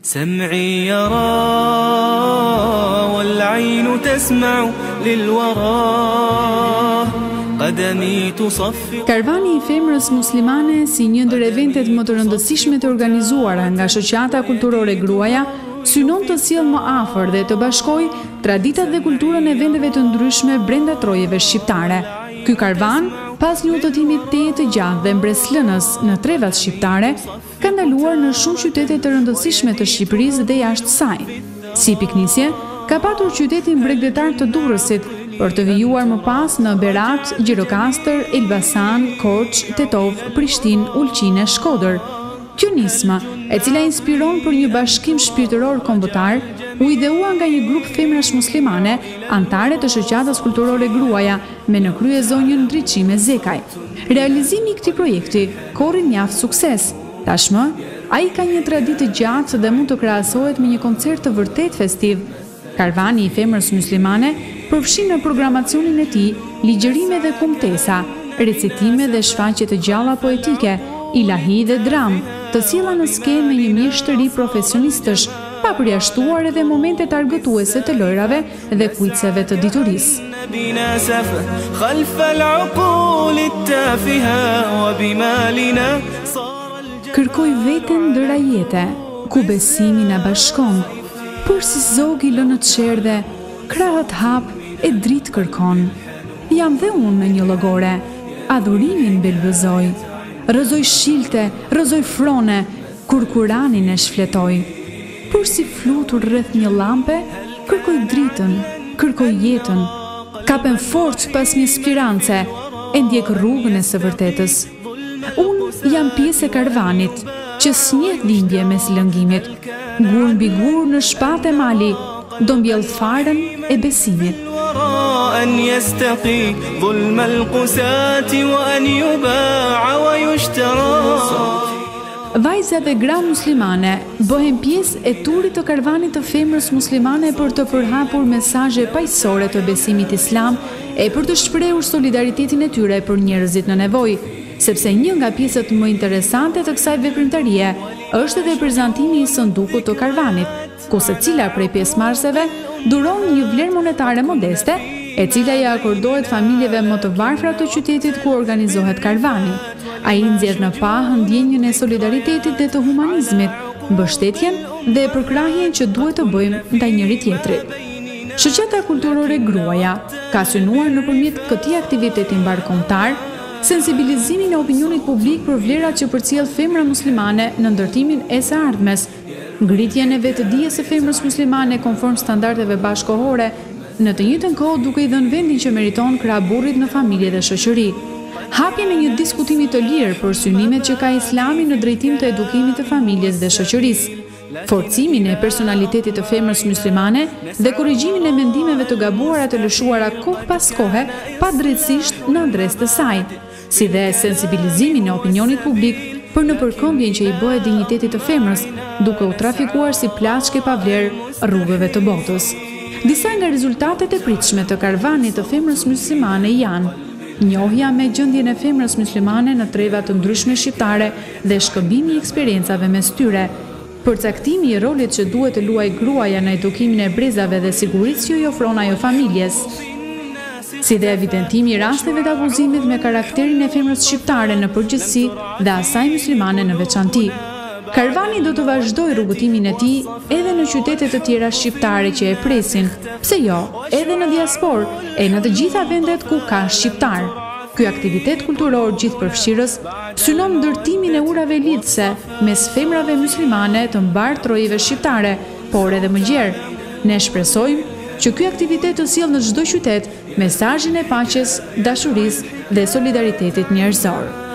سمعي يرى والعين تسمع للورى قدمي تصفق. Karvani I femrës muslimane si një ndër eventet më të rëndësishme të organizuara nga shoqata kulturore gruaja, synon të sjellë më afër dhe të bashkojë traditat dhe kulturën e vendeve të ndryshme brenda trojeve shqiptare. Ky karvan, pas një udhëtimi të gjatë dhe mbreslënës në trevat shqiptare, ka ndaluar në shumë qytete të rëndësishme të Shqipërisë dhe jashtë saj. Si piknisje, ka patur qytetin bregdetar të Durrësit, për të vijuar më pas në Berat, Gjirokastër, Elbasan, Korç, Tetov, Prishtinë, Ulqinë, Shkodër. Kjo nisma, e cila inspiron për një bashkim shpirtëror kombëtar, u ideua nga një grup femrash muslimane, antare të shoqatës kulturore gruaja, me në krye zonjën Ndriçime Zekaj. Realizimi I këtij projekti korri mjaft sukses. Tashmë, ai ka një traditë të gjatë dhe mund të krahasohet me një koncert të vërtet festiv. Karvani I femrës muslimane përfshin në programacionin e tij ligjërime dhe kumtesa, recitime dhe shfaqje të gjalla poetike, ilahi dhe dram, të sjella në skenë me një mjeshtri profesionistësh, pa përjashtuar edhe momente targëtuese të lojrave dhe kuiceve të diturisë. Kërkoj veten ndër ajete, ku besimi na bashkon, por si zogi lënë të sherdhe, krahët hap e dritë kërkon. Jam dhe unë në një llogore, adhurimin belbëzoj, rëzoj shilte, rëzoj frone, kur Kuranin e shfletoj. Por si flutur rreth një lampe, kërkoj dritën, kërkoj jetën, kapem forcë pas një spirance, e ndjek rrugën e së vërtetës. Unë jam pjesë e karvanit, që s'njet dhimbje mes lëngimit, gur mbi gur në shpatë e mali, do mbjell farën e besimit. Vajza dhe gra muslimane bëhen pjesë e turit të karvanit të femrës muslimane për të përhapur mesazhe paqësore të besimit islam e për të shprehur solidaritetin e tyre për njerëzit në nevojë, sepse një nga pjesët më interesante të kësaj veprimtarie është edhe prezantimi I sëndukut të karvanit, ku secila prej pjesëmarrësve duron një vlerë monetare modeste, e cila I akordohet familjeve më të varfra të qytetit ku organizohet karvani. Ai nxjerr në pahë ndjenjën e solidaritetit dhe të humanizmit, mbështetjen dhe përkrahjen që duhet të bëjmë ndaj njëri tjetrit. Shoqata kulturore gruaja ka synuar nëpërmjet këtij aktiviteti mbarkombëtar sensibilizimin e opinionit publik për vlerat që përcjell femra muslimane në ndërtimin e së ardhmes, ngritjen e vetëdijes së femrës muslimane konform standardeve bashkëkohore, në të njëjtën kohë duke I dhënë vendin që meriton krahburrit në familje dhe shoqëri. Hapjen e një diskutimi të lirë për synimet që ka Islami në drejtim të edukimit të familjes dhe shoqërisë, forcimin e personalitetit të femrës muslimane dhe korrigjimin e mendimeve të gabuara të lëshuara kohë pas kohe padrejtësisht në adresë të saj, si dhe sensibilizimin e opinionit publik për në përkëmbjen që I bëhet dinjitetit të femrës, duke u trafikuar si plaçke pa vlerë rrugëve të botës. Disa nga rezultatet e pritshme të karvanit të femrës muslimane janë njohja me gjendjen e femrës muslimane në treva të ndryshme shqiptare dhe shkëmbimi I eksperiencave mes tyre, përcaktimi I rolit që duhet të luajë gruaja në edukimin e brezave dhe sigurisë që I ofron ajo familjes, si dhe evidentimi I rasteve të abuzimit me karakterin e femrës shqiptare në përgjithësi dhe asaj muslimane në veçanti. Karvani do të vazhdojë rrugëtimin e tij edhe në qytete të tjera shqiptare që e presin, pse jo, edhe në diasporë e në të gjitha vendet ku ka shqiptar. Ky aktivitet kulturor gjithëpërfshirës synon ndërtimin e urave lidhëse mes femrave muslimane të mbar trojeve shqiptare, por edhe më gjerë. Ne shpresojmë që ky aktivitet të sjellë në çdo qytet mesazhin e paqes, dashurisë dhe solidaritetit njerëzor.